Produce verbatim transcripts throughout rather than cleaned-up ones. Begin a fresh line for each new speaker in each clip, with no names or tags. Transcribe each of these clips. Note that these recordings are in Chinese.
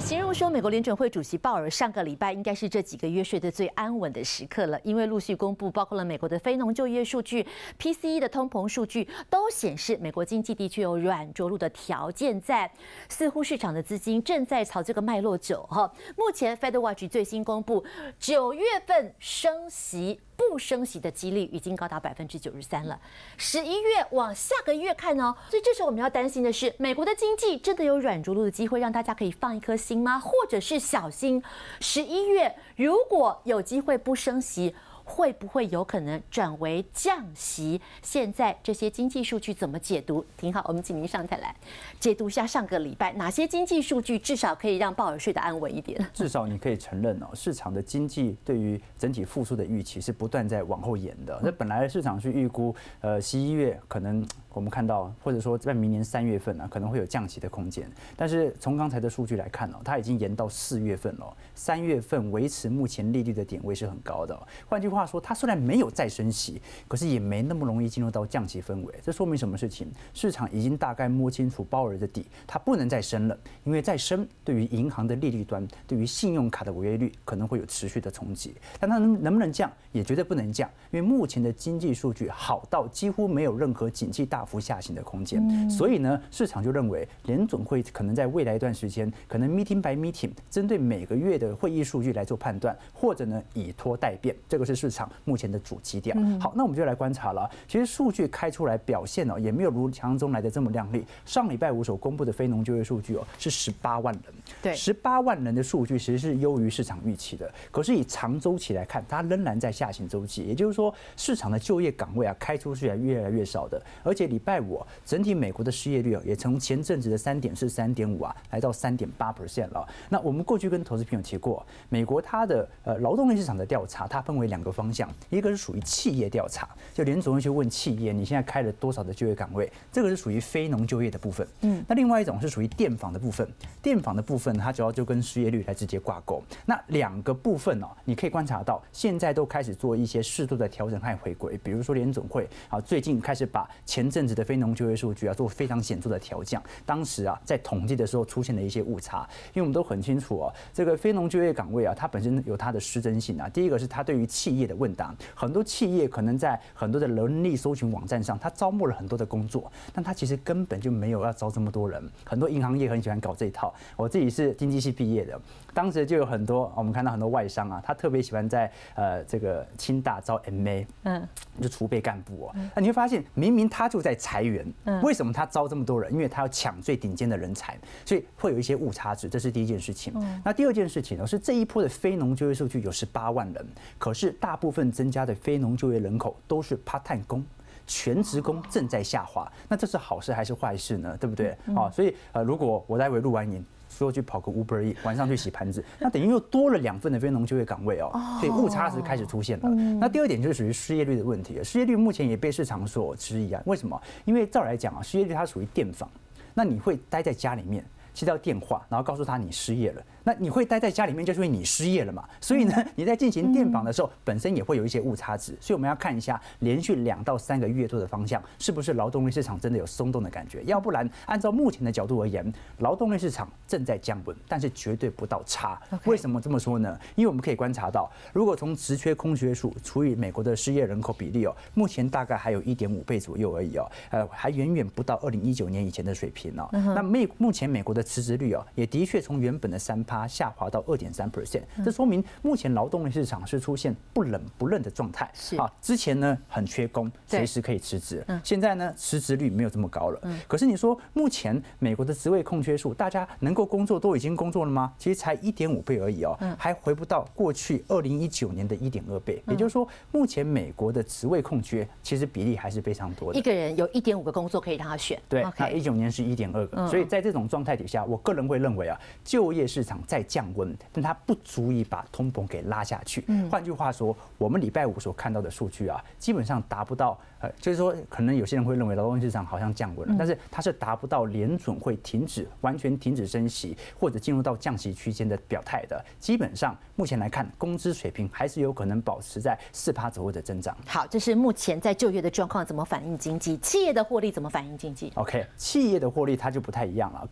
形容说，美国联准会主席鲍尔上个礼拜应该是这几个月睡得最安稳的时刻了，因为陆续公布包括了美国的非农就业数据、P C E 的通膨数据，都显示美国经济的确有软着陆的条件在，似乎市场的资金正在朝这个脉络走哈。目前 Fed Watch 最新公布，九月份升息。 不升息的几率已经高达百分之九十三了。十一月往下个月看哦，所以这时候我们要担心的是，美国的经济真的有软着陆的机会，让大家可以放一颗心吗？或者是小心，十一月如果有机会不升息，会不会有可能转为降息？现在这些经济数据怎么解读？挺好，我们请您上台来解读一下上个礼拜哪些经济数据至少可以让鲍尔睡得安稳一点。
至少你可以承认哦，市场的经济对于整体复苏的预期是不断在往后延的。那本来市场去预估，呃，十一月可能我们看到，或者说在明年三月份呢、啊，可能会有降息的空间。但是从刚才的数据来看哦，它已经延到四月份了。三月份维持目前利率的点位是很高的。换句话说，它虽然没有再升息，可是也没那么容易进入到降息氛围。这说明什么事情？市场已经大概摸清楚鲍尔的底，它不能再升了，因为再升对于银行的利率端，对于信用卡的违约率可能会有持续的冲击。但它能能不能降，也绝对不能降，因为目前的经济数据好到几乎没有任何景气大幅下行的空间。嗯、所以呢，市场就认为联准会可能在未来一段时间，可能 meeting by meeting， 针对每个月的会议数据来做判断，或者呢以拖待变，这个是市场目前的主基调。好，那我们就来观察了。其实数据开出来表现哦，也没有如想象中来的这么亮丽。上礼拜五所公布的非农就业数据哦，是十八万人，对，十八万人的数据其实是优于市场预期的。可是以长周期来看，它仍然在下行周期，也就是说，市场的就业岗位啊，开出是越来越少的。而且礼拜五整体美国的失业率也从前阵子的三点四、三点五啊，来到三点八 percent 了。那我们过去跟投资朋友提过，美国它的呃劳动力市场的调查，它分为两个方向，一个是属于企业调查，就联总会去问企业你现在开了多少的就业岗位，这个是属于非农就业的部分。嗯，那另外一种是属于电访的部分，电访的部分它主要就跟失业率来直接挂钩。那两个部分哦，你可以观察到，现在都开始做一些适度的调整和回归，比如说联总会啊，最近开始把前阵子的非农就业数据啊做非常显著的调降。当时啊，在统计的时候出现了一些误差，因为我们都很清楚哦，这个非农就业岗位啊，它本身有它的失真性啊。第一个是它对于企业的问答，很多企业可能在很多的人力搜寻网站上，它招募了很多的工作，但它其实根本就没有要招这么多人。很多银行业很喜欢搞这一套，我自己是经济系毕业的，当时就有很多我们看到很多外商啊，他特别喜欢在呃这个清大招 M A， 嗯，就储备干部哦。那你会发现，明明他就在裁员，为什么他招这么多人？因为他要抢最顶尖的人才，所以会有一些误差值，这是第一件事情。那第二件事情呢，是这一波的非农就业数据有十八万人，可是大部分增加的非农就业人口都是 part-time 工。全职工正在下滑，那这是好事还是坏事呢？对不对？啊，所以呃，如果我待会录完影，说去跑个 Uber Eats， 晚上去洗盘子，那等于又多了两份的非农就业岗位哦，所以误差值开始出现了。那第二点就是属于失业率的问题，失业率目前也被市场所质疑啊。为什么？因为照来讲啊，失业率它属于电访，那你会待在家里面接到电话，然后告诉他你失业了。那你会待在家里面，就是因为你失业了嘛？所以呢，你在进行电访的时候，本身也会有一些误差值。所以我们要看一下连续两到三个月度的方向，是不是劳动力市场真的有松动的感觉？要不然，按照目前的角度而言，劳动力市场正在降温，但是绝对不到差。为什么这么说呢？因为我们可以观察到，如果从职缺空缺数除以美国的失业人口比例哦，目前大概还有一点五倍左右而已哦，呃，还远远不到二零一九年以前的水平哦。那美目前美国的辞职率哦，也的确从原本的三趴下滑到二点三 percent， 这说明目前劳动力市场是出现不冷不热的状态。是啊，之前呢很缺工，随时可以辞职。现在呢辞职率没有这么高了。可是你说目前美国的职位空缺数，大家能够工作都已经工作了吗？其实才一点五倍而已哦，还回不到过去二零一九年的一点二倍。也就是说，目前美国的职位空缺其实比例还是非常多的。
一个人有一点五个工作可以让他选。
对，那一九年是一点二个，所以在这种状态底下，我个人会认为啊，就业市场在降温，但它不足以把通膨给拉下去。换句话说，我们礼拜五所看到的数据啊，基本上达不到，呃，就是说，可能有些人会认为劳动力市场好像降温了，但是它是达不到联准会停止、完全停止升息或者进入到降息区间的表态的。基本上，目前来看，工资水平还是有可能保持在四趴左右的增长。
好，这是目前在就业的状况怎么反映经济，企业的获利怎么反映经济
？OK， 企业的获利它就不太一样了。刚才我们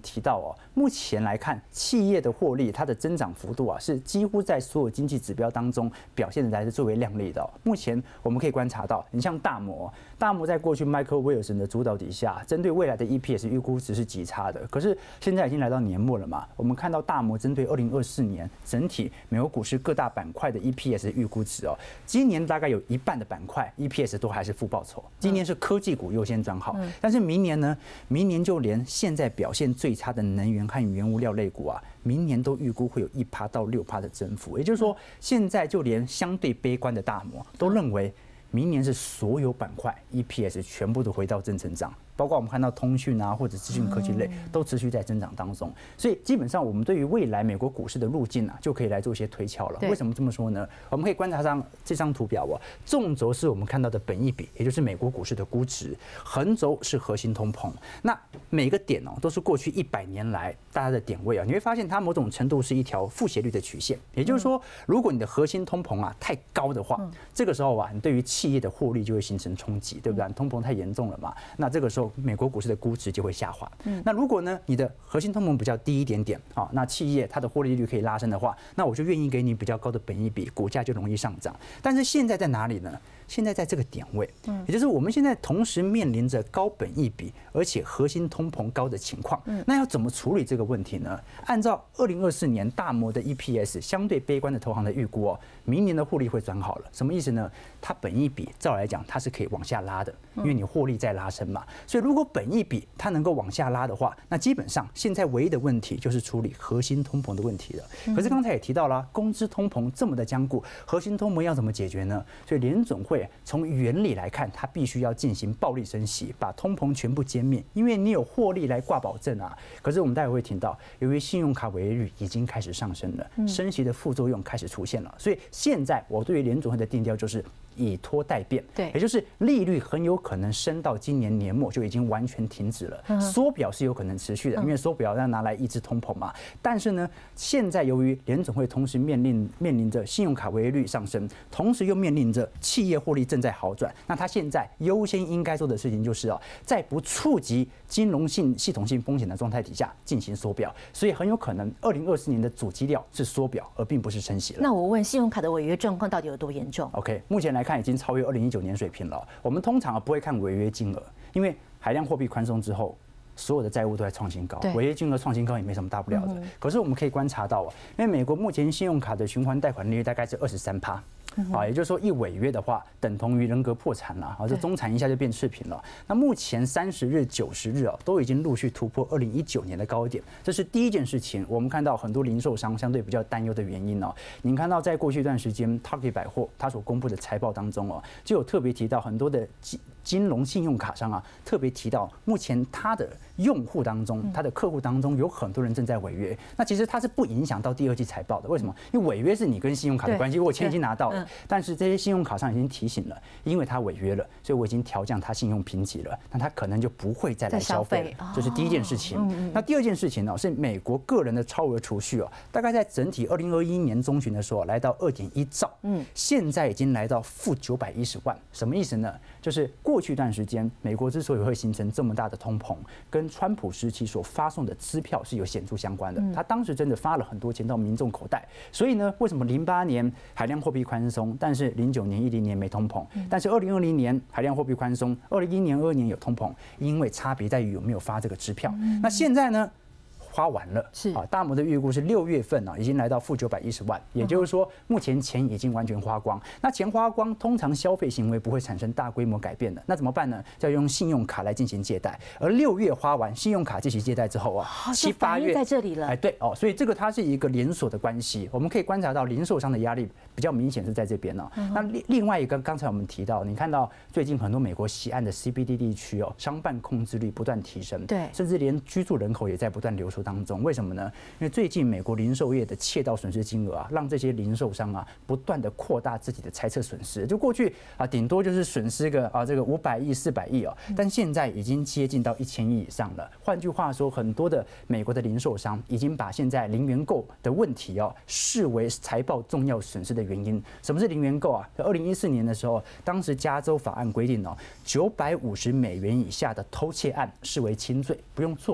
提到哦，目前来看，企业的获利它的增长幅度啊，是几乎在所有经济指标当中表现的来是最为亮丽的、哦。目前我们可以观察到，你像大摩，大摩在过去 Michael Wilson 的主导底下，针对未来的 E P S 预估值是极差的。可是现在已经来到年末了嘛，我们看到大摩针对二零二四年整体美国股市各大板块的 E P S 预估值哦，今年大概有一半的板块 E P S 都还是负报酬。今年是科技股优先转好，但是明年呢？明年就连现在表现最差的能源和原物料类股啊，明年都预估会有一趴到六趴的增幅。也就是说，现在就连相对悲观的大摩都认为，明年是所有板块 E P S 全部都回到正成长。包括我们看到通讯啊，或者资讯科技类都持续在增长当中，所以基本上我们对于未来美国股市的路径啊，就可以来做一些推敲了。为什么这么说呢？我们可以观察上这张图表哦，纵轴是我们看到的本益比，也就是美国股市的估值；横轴是核心通膨。那每个点哦，都是过去一百年来大家的点位啊，你会发现它某种程度是一条负斜率的曲线。也就是说，如果你的核心通膨啊太高的话，这个时候啊，你对于企业的获利就会形成冲击，对不对？通膨太严重了嘛，那这个时候美国股市的估值就会下滑。那如果呢，你的核心通膨比较低一点点啊，那企业它的获利率可以拉升的话，那我就愿意给你比较高的本益比，股价就容易上涨。但是现在在哪里呢？现在在这个点位，也就是我们现在同时面临着高本益比，而且核心通膨高的情况。那要怎么处理这个问题呢？按照二零二四年大摩的 E P S 相对悲观的投行的预估哦，明年的获利会转好了。什么意思呢？它本益比照来讲它是可以往下拉的，因为你获利在拉升嘛。所以如果本益比它能够往下拉的话，那基本上现在唯一的问题就是处理核心通膨的问题了。可是刚才也提到了，工资通膨这么的僵固，核心通膨要怎么解决呢？所以联总会从原理来看，它必须要进行暴力升息，把通膨全部歼灭，因为你有获利来挂保证啊。可是我们待会会听到，由于信用卡违约率已经开始上升了，升息的副作用开始出现了，所以现在我对于联总会的定调就是以拖待变，对，也就是利率很有可能升到今年年末就已经完全停止了，缩表是有可能持续的，因为缩表要拿来抑制通膨嘛。但是呢，现在由于联总会同时面临面临着信用卡违约率上升，同时又面临着企业获利正在好转，那他现在优先应该做的事情就是啊，在不触及金融性系统性风险的状态底下进行缩表，所以很有可能二零二四年的主基调是缩表，而并不是升息了。
那我问，信用卡的违约状况到底有多严重
？OK， 目前来看已经超越二零一九年水平了。我们通常不会看违约金额，因为海量货币宽松之后，所有的债务都在创新高，违约金额创新高也没什么大不了的。可是我们可以观察到啊，因为美国目前信用卡的循环贷款利率大概是二十三趴。啊，也就是说，一违约的话，等同于人格破产了，啊，这中产一下就变赤贫了。那目前三十日、九十日啊，都已经陆续突破二零一九年的高点，这是第一件事情。我们看到很多零售商相对比较担忧的原因哦。您看到在过去一段时间 ，Target 百货它所公布的财报当中哦，就有特别提到很多的金金融信用卡商啊，特别提到目前它的用户当中，它的客户当中有很多人正在违约。那其实它是不影响到第二季财报的，为什么？因为违约是你跟信用卡的关系，我钱已经拿到了。但是这些信用卡商已经提醒了，因为他违约了，所以我已经调降他信用评级了，那他可能就不会再来消费了。这是第一件事情。那第二件事情呢，是美国个人的超额储蓄哦，大概在整体二零二一年中旬的时候来到二点一兆，嗯，现在已经来到负九百一十万，什么意思呢？就是过去一段时间，美国之所以会形成这么大的通膨，跟川普时期所发送的支票是有显著相关的。他当时真的发了很多钱到民众口袋，所以呢，为什么零八年海量货币宽松，但是零九年、一零年没通膨，但是二零二零年海量货币宽松，二零一一年、二二年有通膨，因为差别在于有没有发这个支票。那现在呢？花完了，是啊，大摩的预估是六月份啊，已经来到负九百一十万，也就是说，目前钱已经完全花光。那钱花光，通常消费行为不会产生大规模改变的，那怎么办呢？就要用信用卡来进行借贷。而六月花完信用卡进行借贷之后啊，
七八月在这里了，
哎，对哦，所以这个它是一个连锁的关系。我们可以观察到零售商的压力比较明显是在这边哦。那另另外一个，刚才我们提到，你看到最近很多美国西岸的 C B D 地区哦，商办空置率不断提升，对，甚至连居住人口也在不断流出当中。为什么呢？因为最近美国零售业的窃盗损失金额啊，让这些零售商啊不断的扩大自己的猜测损失。就过去啊，顶多就是损失个啊这个五百亿、四百亿哦，但现在已经接近到一千亿以上了。换句话说，很多的美国的零售商已经把现在零元购的问题哦视为财报重要损失的原因。什么是零元购啊？在二零一四年的时候，当时加州法案规定哦，九百五十美元以下的偷窃案视为轻罪，不用坐牢，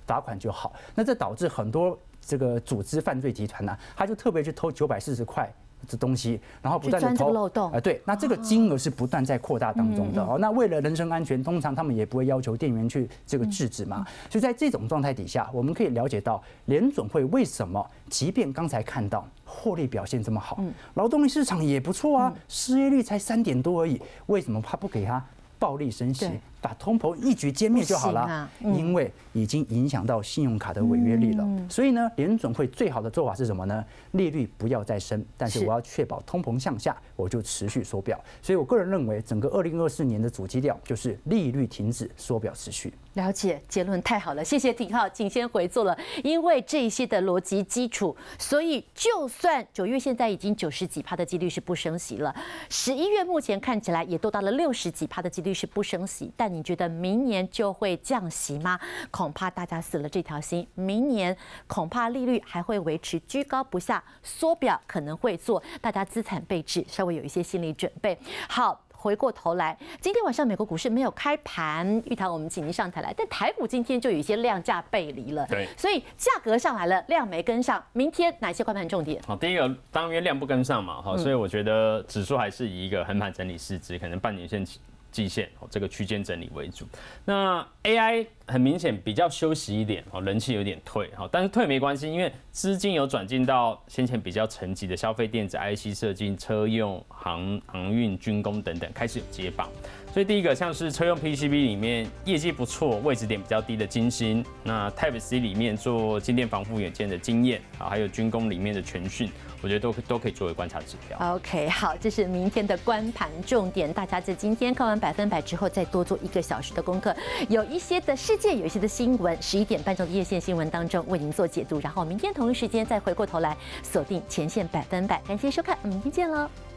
罚款就好。那这导致很多这个组织犯罪集团呢、啊，他就特别去偷九百四十块。这东西，然后不断的偷
漏洞，
呃，对，那这个金额是不断在扩大当中的哦。那为了人身安全，通常他们也不会要求店员去这个制止嘛。所以在这种状态底下，我们可以了解到联准会为什么，即便刚才看到获利表现这么好，劳动力市场也不错啊，失业率才三点多而已，为什么他不给他暴力升息？把通膨一举歼灭就好了，啊嗯、因为已经影响到信用卡的违约率了。嗯、所以呢，联准会最好的做法是什么呢？利率不要再升，但是我要确保通膨向下，我就持续缩表。所以我个人认为，整个二零二四年的主基调就是利率停止，缩表持续。
了解，结论太好了，谢谢廷浩，请先回座了。因为这些的逻辑基础，所以就算九月现在已经九十几趴的几率是不升息了，十一月目前看起来也都到了六十几趴的几率是不升息，但你觉得明年就会降息吗？恐怕大家死了这条心。明年恐怕利率还会维持居高不下，缩表可能会做，大家资产配置稍微有一些心理准备。好。回过头来，今天晚上美国股市没有开盘，玉堂我们请您上台来，但台股今天就有一些量价背离了，
对，
所以价格上来了，量没跟上。明天哪些观盘重点？
好，第一个当然量不跟上嘛，好，所以我觉得指数还是以一个横盘整理市值，可能半年线季线这个区间整理为主。那 A I 很明显比较休息一点，人气有点退，但是退没关系，因为资金有转进到先前比较沉寂的消费电子、I C 设计、车用、航航运、军工等等，开始有接棒。所以第一个像是车用 P C B 里面业绩不错、位置点比较低的金星，那 Type C 里面做静电防护元件的经验啊，还有军工里面的全讯，我觉得都都可以作为观察指标。
OK， 好，这是明天的观盘重点，大家在今天看完百分百之后，再多做一个小时的功课，有一些的事件，有一些的新闻，十一点半钟的夜线新闻当中为您做解读，然后明天同一时间再回过头来锁定前线百分百。感谢收看，我们明天见喽。